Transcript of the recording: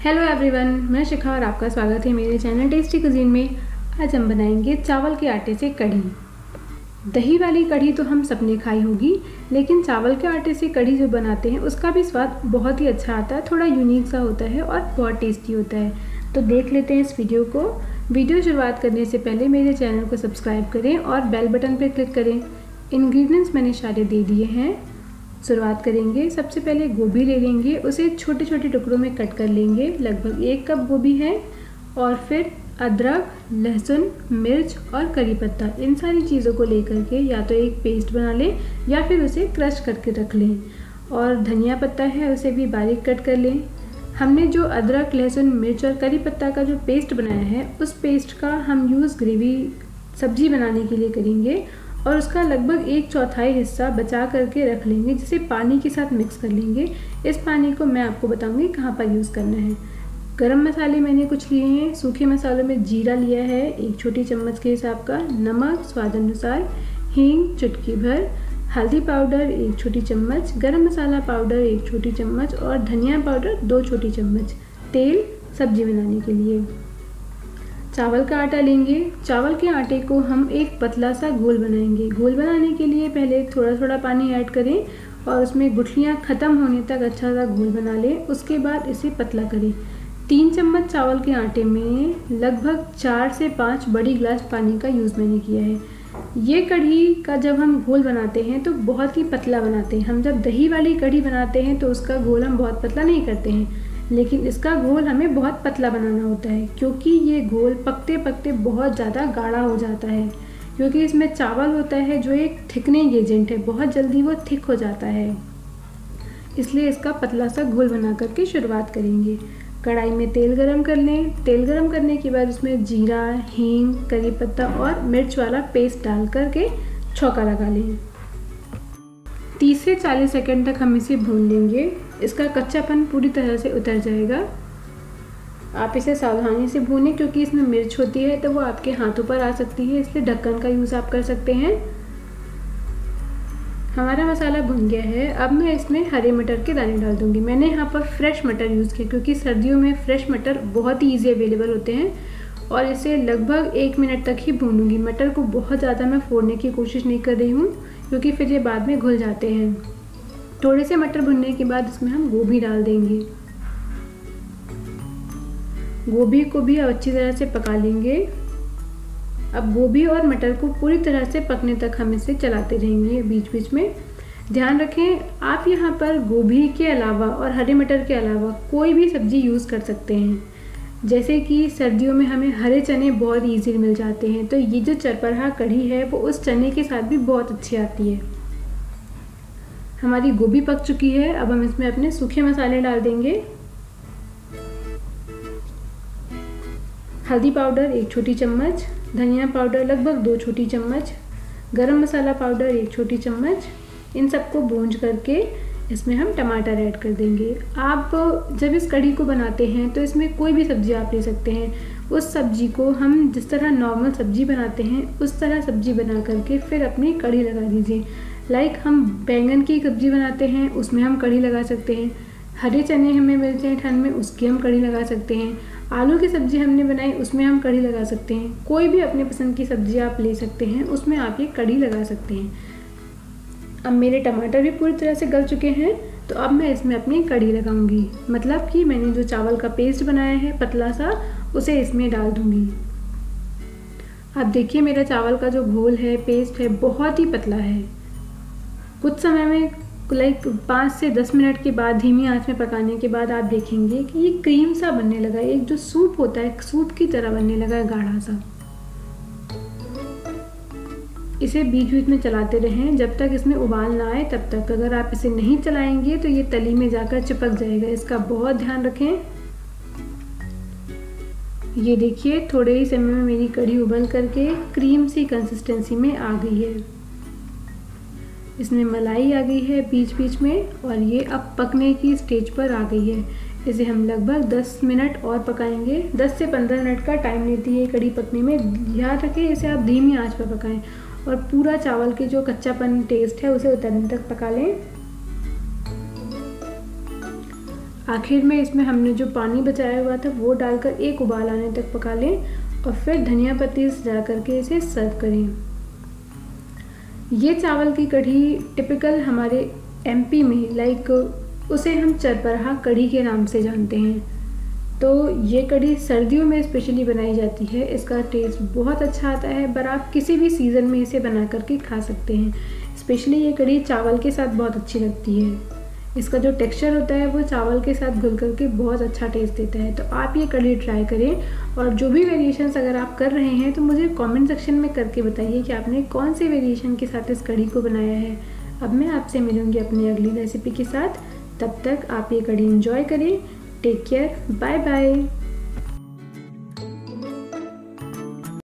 Hello everyone, मैं शिखा और आपका स्वागत है मेरे चैनल टेस्टी कुजीन में। आज हम बनाएंगे चावल के आटे से कढ़ी। दही वाली कढ़ी तो हम सबने खाई होगी, लेकिन चावल के आटे से कढ़ी जो बनाते हैं उसका भी स्वाद बहुत ही अच्छा आता है। थोड़ा यूनिक सा होता है और बहुत टेस्टी होता है। तो देख लेते हैं इस वीडियो को। वीडियो शुरुआत करने से पहले मेरे चैनल को सब्सक्राइब करें और बेल बटन पर क्लिक करें। इन्ग्रीडियंट्स मैंने सारे दे दिए हैं। शुरुआत करेंगे। सबसे पहले गोभी ले लेंगे, उसे छोटे छोटे टुकड़ों में कट कर लेंगे। लगभग 1 कप गोभी है। और फिर अदरक, लहसुन, मिर्च और करी पत्ता, इन सारी चीज़ों को लेकर के या तो एक पेस्ट बना लें या फिर उसे क्रश करके रख लें। और धनिया पत्ता है, उसे भी बारीक कट कर लें। हमने जो अदरक, लहसुन, मिर्च और करी पत्ता का जो पेस्ट बनाया है, उस पेस्ट का हम यूज़ ग्रेवी सब्जी बनाने के लिए करेंगे। और उसका लगभग 1/4 हिस्सा बचा करके रख लेंगे, जिसे पानी के साथ मिक्स कर लेंगे। इस पानी को मैं आपको बताऊंगी कहाँ पर यूज़ करना है। गरम मसाले मैंने कुछ लिए हैं। सूखे मसालों में जीरा लिया है 1 छोटी चम्मच के हिसाब का, नमक स्वाद अनुसार, हींग चुटकी भर, हल्दी पाउडर 1 छोटी चम्मच, गरम मसाला पाउडर 1 छोटी चम्मच और धनिया पाउडर 2 छोटी चम्मच, तेल सब्जी बनाने के लिए। चावल का आटा लेंगे। चावल के आटे को हम एक पतला सा घोल बनाएंगे। घोल बनाने के लिए पहले थोड़ा थोड़ा पानी ऐड करें और उसमें गुठलियाँ ख़त्म होने तक अच्छा सा घोल बना लें। उसके बाद इसे पतला करें। 3 चम्मच चावल के आटे में लगभग 4 से 5 बड़ी गिलास पानी का यूज़ मैंने किया है। ये कढ़ी का जब हम घोल बनाते हैं तो बहुत ही पतला बनाते हैं। हम जब दही वाली कढ़ी बनाते हैं तो उसका घोल हम बहुत पतला नहीं करते हैं, लेकिन इसका घोल हमें बहुत पतला बनाना होता है, क्योंकि ये घोल पकते पकते बहुत ज़्यादा गाढ़ा हो जाता है। क्योंकि इसमें चावल होता है जो एक थिकनिंग एजेंट है, बहुत जल्दी वो थिक हो जाता है। इसलिए इसका पतला सा घोल बना करके शुरुआत करेंगे। कढ़ाई में तेल गरम कर लें। तेल गरम करने के बाद उसमें जीरा, हींग, करी पत्ता और मिर्च वाला पेस्ट डाल करके छौंका लगा लें। 30 से 40 सेकंड तक हम इसे भून लेंगे। इसका कच्चापन पूरी तरह से उतर जाएगा। आप इसे सावधानी से भूनें, क्योंकि इसमें मिर्च होती है तो वो आपके हाथों पर आ सकती है, इसलिए ढक्कन का यूज़ आप कर सकते हैं। हमारा मसाला भुन गया है। अब मैं इसमें हरे मटर के दाने डाल दूंगी। मैंने यहाँ पर फ्रेश मटर यूज़ किया, क्योंकि सर्दियों में फ्रेश मटर बहुत ही ईजी अवेलेबल होते हैं। और इसे लगभग 1 मिनट तक ही भूनूंगी। मटर को बहुत ज़्यादा मैं फोड़ने की कोशिश नहीं कर रही हूँ, क्योंकि फिर ये बाद में घुल जाते हैं। थोड़े से मटर भुनने के बाद इसमें हम गोभी डाल देंगे। गोभी को भी अच्छी तरह से पका लेंगे। अब गोभी और मटर को पूरी तरह से पकने तक हम इसे चलाते रहेंगे बीच बीच में। ध्यान रखें, आप यहाँ पर गोभी के अलावा और हरे मटर के अलावा कोई भी सब्ज़ी यूज़ कर सकते हैं। जैसे कि सर्दियों में हमें हरे चने बहुत ईजी मिल जाते हैं, तो ये जो चरपरहा कढ़ी है वो उस चने के साथ भी बहुत अच्छी आती है। हमारी गोभी पक चुकी है। अब हम इसमें अपने सूखे मसाले डाल देंगे। हल्दी पाउडर 1 छोटी चम्मच, धनिया पाउडर लगभग 2 छोटी चम्मच, गरम मसाला पाउडर 1 छोटी चम्मच। इन सबको भूंज करके इसमें हम टमाटर ऐड कर देंगे। आप जब इस कढ़ी को बनाते हैं तो इसमें कोई भी सब्ज़ी आप ले सकते हैं। उस सब्ज़ी को हम जिस तरह नॉर्मल सब्ज़ी बनाते हैं उस तरह सब्ज़ी बना करके फिर अपनी कढ़ी लगा दीजिए। लाइक हम बैंगन की सब्ज़ी बनाते हैं, उसमें हम कढ़ी लगा सकते हैं। हरे चने हमें मिलते हैं ठंड में, उसकी हम कढ़ी लगा सकते हैं। आलू की सब्ज़ी हमने बनाई, उसमें हम कढ़ी लगा सकते हैं। कोई भी अपने पसंद की सब्ज़ी आप ले सकते हैं, उसमें आप ये कढ़ी लगा सकते हैं। अब मेरे टमाटर भी पूरी तरह से गल चुके हैं, तो अब मैं इसमें अपनी कढ़ी लगाऊंगी। मतलब कि मैंने जो चावल का पेस्ट बनाया है पतला सा, उसे इसमें डाल दूंगी। अब देखिए, मेरा चावल का जो घोल है, पेस्ट है, बहुत ही पतला है। कुछ समय में लाइक 5 से 10 मिनट के बाद धीमी आंच में पकाने के बाद आप देखेंगे कि ये क्रीम सा बनने लगा है। एक जो सूप होता है, सूप की तरह बनने लगा है, गाढ़ा सा। इसे बीच बीच में चलाते रहें जब तक इसमें उबाल ना आए, तब तक। अगर आप इसे नहीं चलाएंगे तो ये तली में जाकर चिपक जाएगा। इसका बहुत ध्यान रखें। ये देखिए, थोड़े ही समय में मेरी कढ़ी उबल करके क्रीम सी कंसिस्टेंसी में आ गई है। इसमें मलाई आ गई है बीच बीच में, और ये अब पकने की स्टेज पर आ गई है। इसे हम लगभग 10 मिनट और पकाएंगे। 10 से 15 मिनट का टाइम लेती है कढ़ी पकने में। ध्यान रखें, इसे आप धीमी आंच पर पकाएं और पूरा चावल के जो कच्चापन टेस्ट है उसे उतरने तक पका लें। आखिर में इसमें हमने जो पानी बचाया हुआ था वो डालकर एक उबाल आने तक पका लें और फिर धनिया पत्ती सजा करके इसे सर्व करें। ये चावल की कढ़ी टिपिकल हमारे एमपी में उसे हम चरपरहा कढ़ी के नाम से जानते हैं। तो ये कढ़ी सर्दियों में स्पेशली बनाई जाती है। इसका टेस्ट बहुत अच्छा आता है, पर आप किसी भी सीज़न में इसे बना करके खा सकते हैं। स्पेशली ये कढ़ी चावल के साथ बहुत अच्छी लगती है। इसका जो टेक्सचर होता है वो चावल के साथ घुल करके बहुत अच्छा टेस्ट देता है। तो आप ये कढ़ी ट्राई करें और जो भी वेरिएशंस अगर आप कर रहे हैं तो मुझे कमेंट सेक्शन में करके बताइए कि आपने कौन से वेरिएशन के साथ इस कढ़ी को बनाया है। अब मैं आपसे मिलूँगी अपनी अगली रेसिपी के साथ। तब तक आप ये कढ़ी एंजॉय करें। Take care, bye bye.